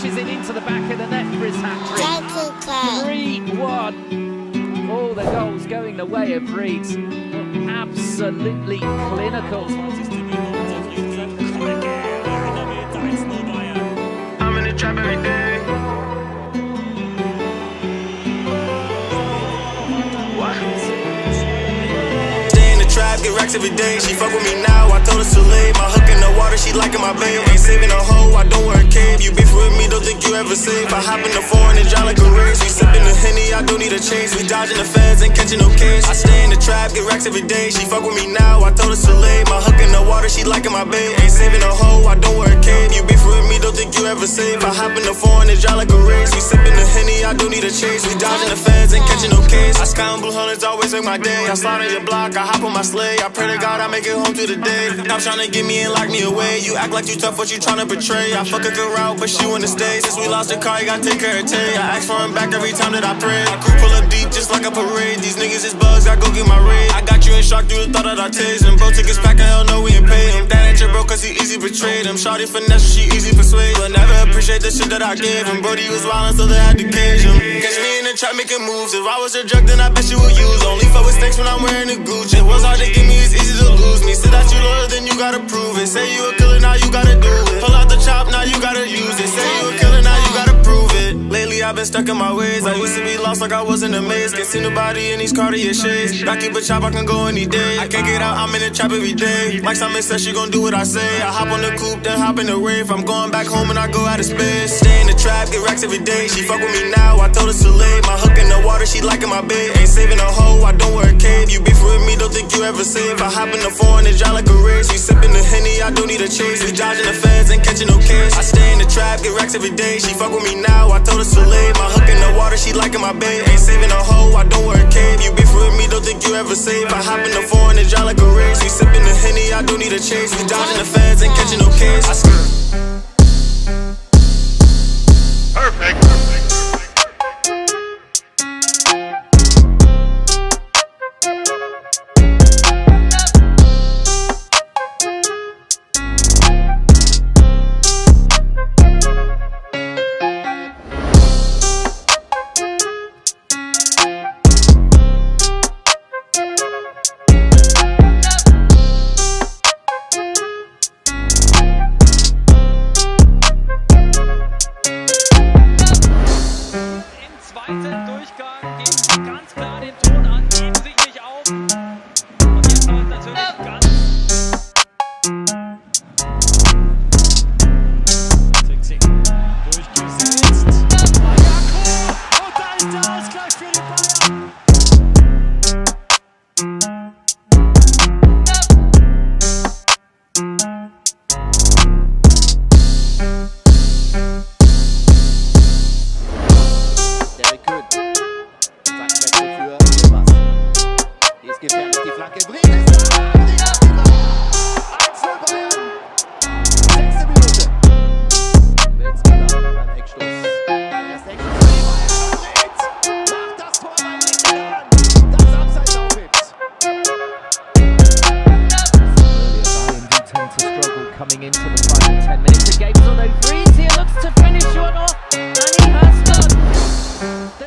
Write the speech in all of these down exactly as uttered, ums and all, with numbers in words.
smashes it into the back of the net for his hat-trick. three one. All the goals going the way of Reeds. Absolutely clinical. I'm in the trap every day. What? Stay in the trap, get racks every day. She fuck with me now, I told her to leave. My hook in the water, she liking my babe. Ain't saving a hoe, I don't wear a cave. You beef with me, don't think you ever save. I hop in the foreign and drive like a race. We sippin' the Henny, I don't need a chase. We dodging the feds, ain't catching no case. I stay in the trap, get racks every day. She fuck with me now, I told her to leave. My hook in the water, she liking my babe. Ain't saving a hoe, I don't wear a cave. You beef with me, don't think you ever save. I hop in the foreign and drive like a race. We sippin' the Henny, I don't need a chase. We dodging the feds, ain't catching no case. I sky on blue hundreds, always make my day. I slide on your block, I hop on my sleigh. I pray to God I make it home to the day. Stop tryna get me and lock me away. You act like you tough, what you tryna betray. I fuck a good route, but she wanna stay. Since we lost the car, you gotta take care of Tay. I ask for him back every time that I pray. I crew pull up deep just like a parade. These niggas is bugs, I go get my raid. I got you in shock through the thought that I taste. And bro tickets back, and hell no, we ain't pay him. That ain't your bro, cause he easy betrayed him. Shawty finesse, she easy persuade. But never appreciate the shit that I gave him. Brody was wildin', so they had to cage him. Catch me in the trap making moves. If I was your drug, then I bet you would use. Only fuck with snakes when I'm wearing a Gucci. It was hard to get me, it's easy to lose me. Say that you loyal, then you gotta prove it. Say you a killer, now you gotta do it. Pull out the chop, now you gotta use it. Say you a killer, now you gotta prove it. Lately I've been stuck in my ways. I used to be lost like I was in a maze. Can't see nobody in these Cartier shades. I keep a chop, I can go any day. I can't get out, I'm in the trap every day. Mike Simon said she gon' do what I say. I hop on the coupe, then hop in the rave. I'm going back home and I go out of space. Stay in the trap, get racks every day. She fuck with me now, I told her to leave. My hook in the water, she liking my babe. Ain't saving a hoe, I don't wear a cave. You beef with me, don't think you ever save. I hop in the foreign and drive like a race. We sippin' the Henny, I don't need a chase. We dodging the feds, ain't catching no case. I stay in the trap, get racks every day. She fuck with me now, I told her to leave. My hook in the water, she liking my babe. Ain't saving a hoe, I don't wear a cave. You beef with me, don't think you ever save. I hop in the foreign and drive like a race. We sippin' the Henny, I don't need a chase. We dodging the feds, ain't catching no case. I Perfect. Coming into the final ten minutes of games, although Reeds here looks to finish one off, and he has done. The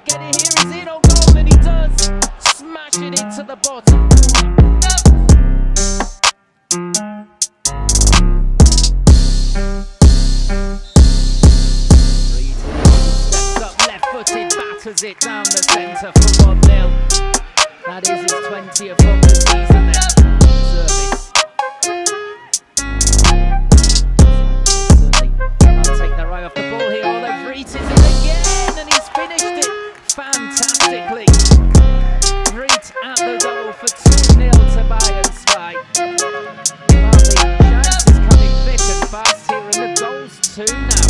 get it here, he's in on goal, and he does smash it into the bottom. Steps up, left-footed, batters it down the centre for one nil. That is his twentieth of the season then. Service. Can't take their eye off the ball here, although Vreet is in again, and he's finished it fantastically. Vreet at the goal for two nil to Bayernspy. Well, the chance is coming thick and fast here, and the goal's two now.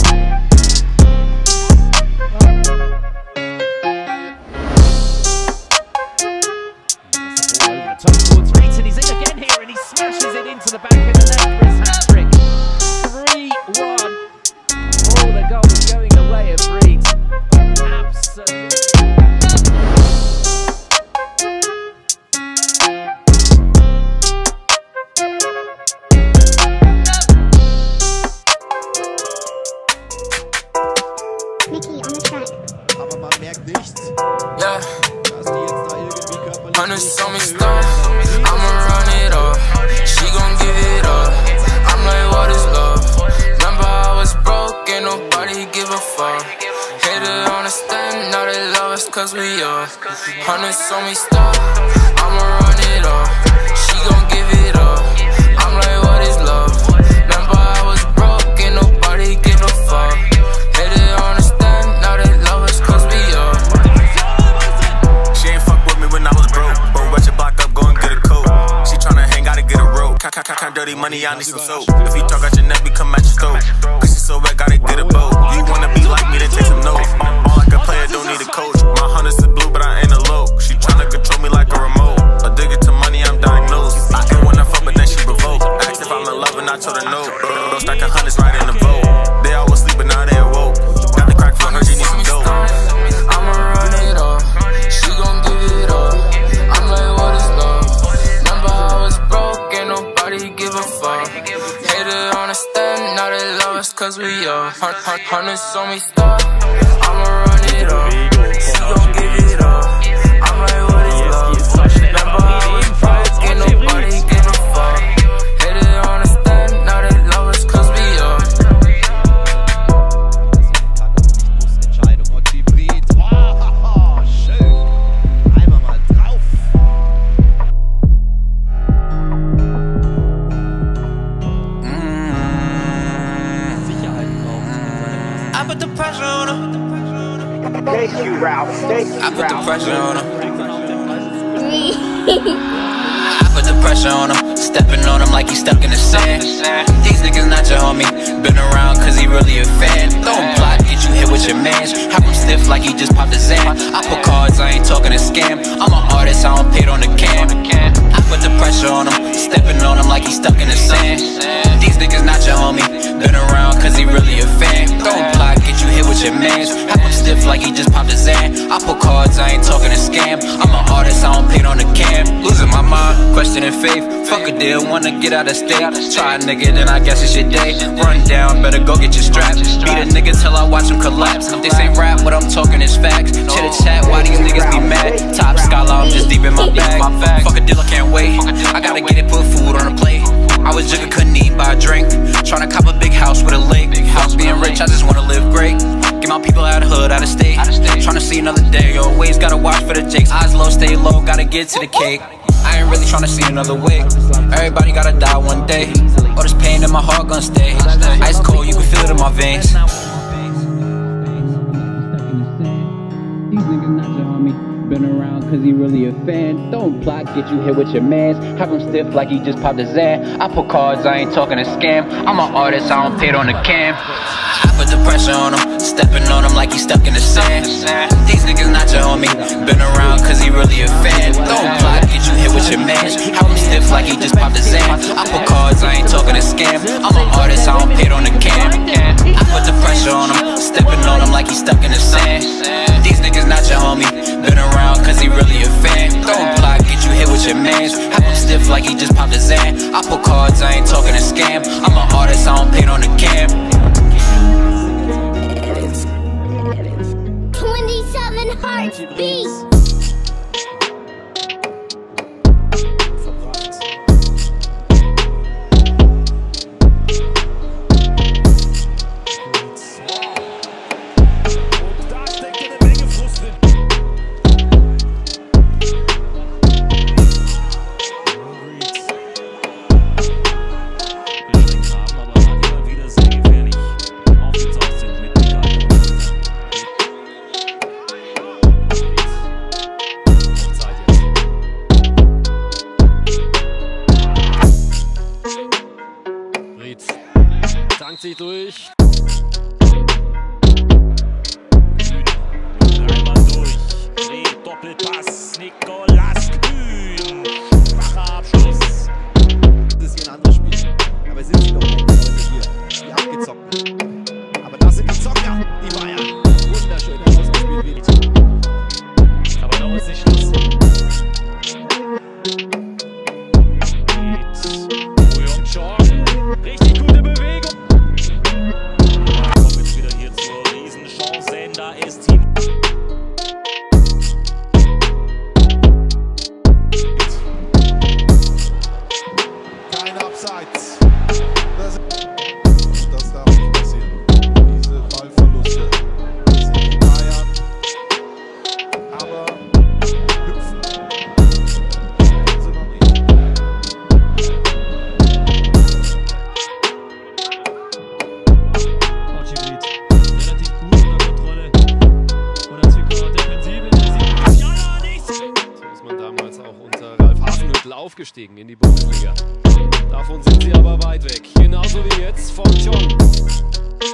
Top towards Vreet, and he's in again here, and he smashes it into the back of the net for his hat-trick. three one. All the goals going the way of Vreet. Absolutely. Mickey on the track. Aber man merkt nichts. Yeah. Dass die jetzt da irgendwie körperlich Hundreds on me stuff, I'ma run it up. She gon' give it up. I'm like, what is love? Remember I was broke, ain't nobody give a fuck. Hater understand, now they love us cause we up. Hundreds on me stuff, I'ma run it up. She gon' give it up. I'm like, what is love? Remember I was broke, ain't nobody give a fuck. Hater understand, now they love us cause we up. She ain't fuck with me when I was broke. But rush your block up, go and get a coat. She tryna hang, gotta get a rope. Count, count, count dirty money, I need some soap. If you talk out your neck, we come at your throat. Cause she so wet, gotta get a boat. You wanna be like me, then take some notes. All, all like a player, don't need a coach. My hundreds is blue, but I ain't a low. She tryna control me like a remote. Addicted to money, I'm diagnosed. I ain't wanna fuck, but then she provoked. Asked if I'm in love, and I told her no. Bro, stacking hundreds right in the vote. They always sleep, but now they awoke. Got the crack for her, she need some dope. I'ma run it up. She gon' give it up. I'm like, what is love? Remember I was broke, ain't nobody give a fuck. Hater understand, now they love us cause we up. Hun- hun- Hundreds on me stuff, I'ma run it up. She gon' give it up. I'm like, what is love? Remember I was broke, ain't nobody give a fuck. Hater understand, now they love us cause we up. Entscheidung. Und die Vreet. Oh, schön. Einmal mal drauf. Sicherheit braucht in seinem I put the pressure on her. Thank you, Ralph. Thank you, I put the Ralph. pressure on her. I put the pressure on him, stepping on him like he's stuck in the sand. These niggas not your homie, been around cause he really a fan. Don't plot, get you hit with your mans. Have him stiff like he just popped a Zan. I put cards, I ain't talking a scam. I'm an artist, I don't pay it on the cam. I put the pressure on him, stepping on him like he's stuck in the sand. These niggas not your homie, been around cause he really a fan. Don't plot, get you hit with your mans. Have him stiff like he just popped a Zan. I put cards, I ain't talking a scam. I'm an artist, I don't pay it on the cam. Losing my mind, questioning faith. Fuck a deal, wanna get out of state. Try a nigga, then I guess it's your day. Run down, better go get your strap. Beat a nigga till I watch him collapse. This ain't rap, what I'm talking is facts. Chitter chat, why these niggas be mad? Top scholar, I'm just deep in my bag. Fuck a deal, I can't wait. I gotta get it, put food on the plate. I was jigging, couldn't eat, buy a drink. Tryna cop a big house with a lake. House being rich, I just wanna live great. Get my people out of hood, out of state. Tryna see another day, always gotta watch for the jakes. Eyes low, stay low, gotta get to the cake. I ain't really tryna see another way. Everybody gotta die one day. All this pain in my heart gonna stay. Ice cold, you can feel it in my veins. These niggas not your homie, been around cause he really a fan. Don't plot, get you hit with your mans. Have him stiff like he just popped a Zan. I put cards, I ain't talking a scam. I'm an artist, I don't pay it on the cam. I put the pressure on him, stepping on him like he's stuck in the sand. These niggas not your homie, been around cause he really a fan. Don't plot, get you hit with your mans. Have him stiff like he just popped a Zan. I put cards, I ain't talking a scam. I'm an artist, I don't pay it on the cam. I put the pressure on him, stepping on him like he's stuck in the sand. These niggas not your homie, been around cause he really a fan. Don't plot, get you hit with your mans. Have him stiff like he just popped a Zan. I put cards, I ain't talking a scam. I'm an artist, I don't pay it on the cam. twenty-seven Heartbeat. Tankt sich durch. Einmal durch. Dreht, Doppelpass. Nikolas Kühn. Schwacher Abschluss. Das ist hier ein anderes Spiel. Aber sind sie doch nicht hier. Die abgezockten. Aber das sind die Zocker, die Bayern. Wunderschön herausgespielt wird. Aber noch ist nicht Schluss. Richtig gute Bewegung. Kommt jetzt wieder hier zur Riesenchance. Da ist Team. Kein Abseits. Das, das darf nicht passieren. Diese Ballverluste. Das sind die Bayern. Aber hüpfen. Sie noch nicht. Relativ gut unter Kontrolle. Oder Zwickauer Defensive. Ja, nichts. So ist man damals auch unter Ralf Hasenhüttl aufgestiegen in die Bundesliga. Davon sind sie aber weit weg. Genauso wie jetzt von John.